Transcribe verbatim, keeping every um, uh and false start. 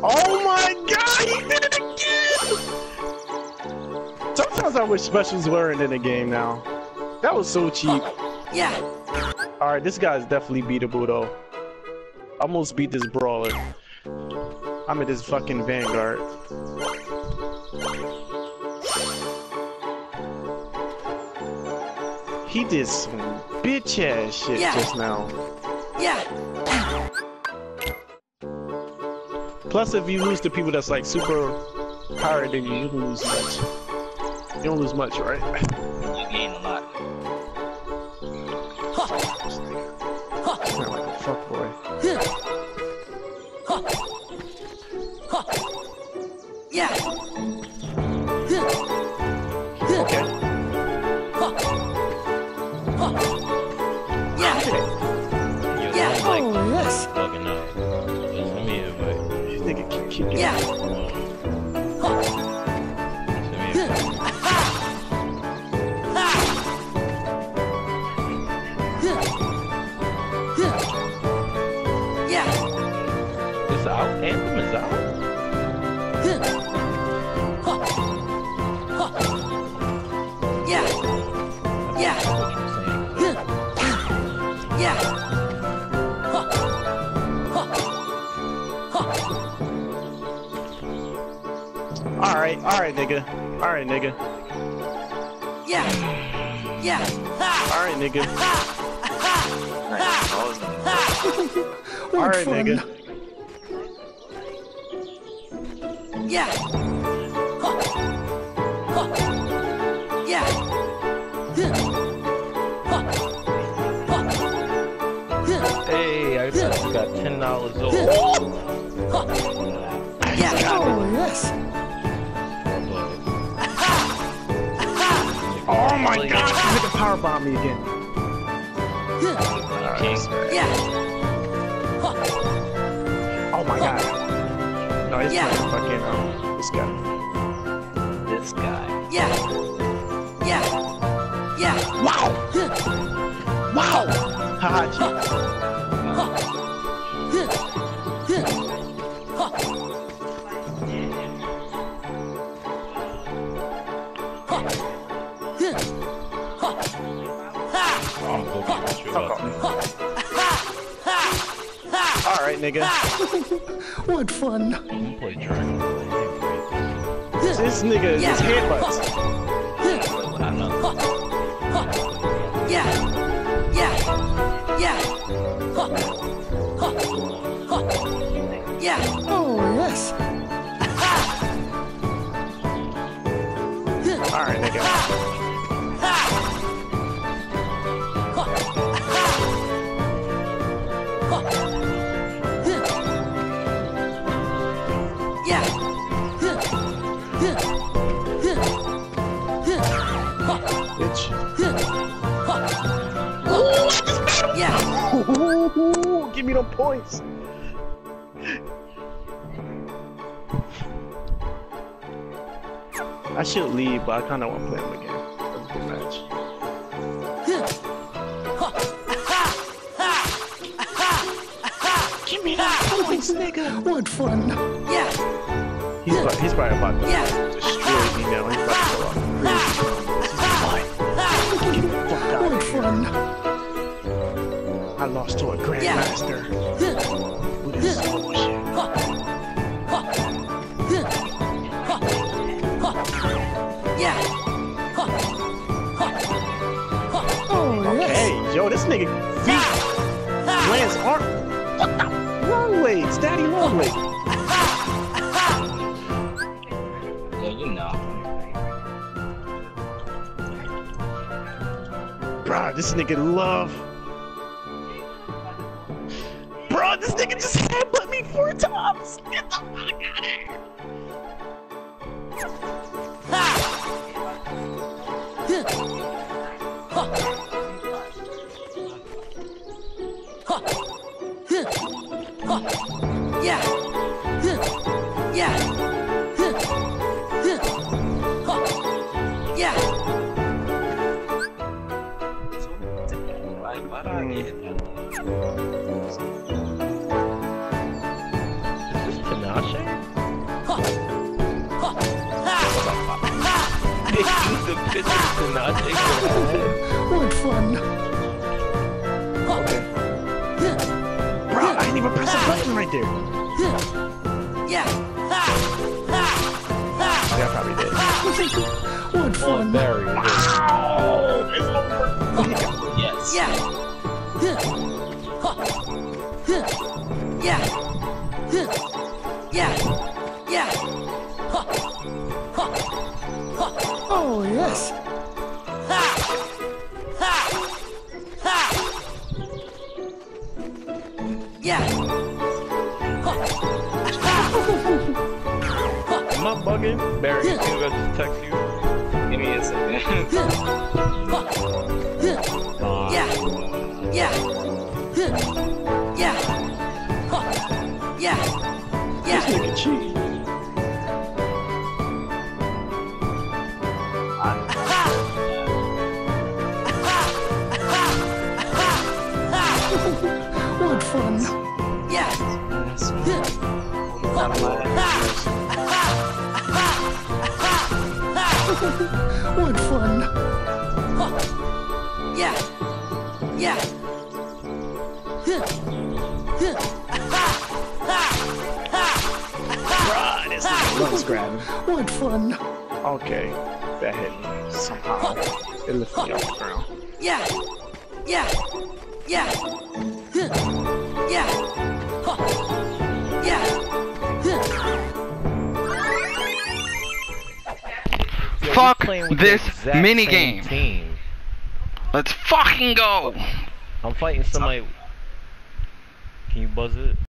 Oh my god, he did it again! Sometimes I wish specials weren't in the game now. That was so cheap. Yeah. Alright, this guy's definitely beatable though. Almost beat this brawler. I'm at this fucking Vanguard. He did some bitch ass shit Yeah. just now. Yeah. Plus, if you lose to people that's like super powered than you, you don't lose much. You don't lose much, right? You gain a lot. Sound like a fuckboy. Yeah. Okay. Yeah. You're Yeah. like, Oh, yes. fucking up. Just let me invite. This nigga keep kicking. Yeah. Just let me invite. Yeah. It's out. Anthem is out. Yeah. Yeah. Yeah. Alright, alright, nigga. Alright, nigga. Yeah. Yeah. Alright, nigga. What Alright, fun. nigga. Yeah. Yeah. Hey, I just got ten dollars off. Yeah. Oh, yes. Oh my god, this nigga powerbomb me again. Yeah. Oh my god. No, it's Yeah. not fucking, um, this guy. This guy. Yeah. Yeah. Yeah. Wow! Wow! Haha, cheat. I'm going to get you about Alright, nigga. What fun. I'm gonna play Dragon Ball. This nigga is Yeah. headbutts. I know. Yeah. Yeah. Yeah. Yeah. Oh, yes. Alright, nigga. Yeah. Bitch. Yeah. Ooh, give me them points. I should leave, but I kind of want to play him again. That was a good match. Give me them points, nigga. What fun. Yeah. He's probably, he's probably about to Yeah. destroy me now. He's about to go off crazy. Get the fuck out What of here. fun. I lost to a grandmaster. Who this bullshit? Yeah. Oh, yes. Hey, yo, this nigga feet. Lance arm. What the? Long legs, daddy long legs. Yeah, you know. Bruh, this nigga love. Bruh, this nigga just headbutt me four times. Get the fuck out of here. Yeah. Yeah. Yeah. Like, what I get? Is this Tinashe? bitches did not take that. What fun. Okay. Bro, I didn't even press a button right there. Yeah. Ha. Ha. Ha. Yeah, I probably did. What Oh, fun. very good. Yes. Yeah. Yeah. Yeah. Yeah. Oh, yes. Ha. Ha. Ha. Yeah. Am I bugging? Barry, you think I just text you? Give me a second. Yeah. Yeah. Yeah. Yeah. This Yeah. nigga cheat. What fun. Yeah. What fun. Yeah. Yeah. Bruh, this nigga loves grabbing. What fun. Okay. That hit me somehow. It lifted me off the ground. Yeah. Yeah. Yeah. Yeah. Yeah. Fuck Playing with the this exact mini same game. Team. Let's fucking go. I'm fighting somebody. Can you buzz it?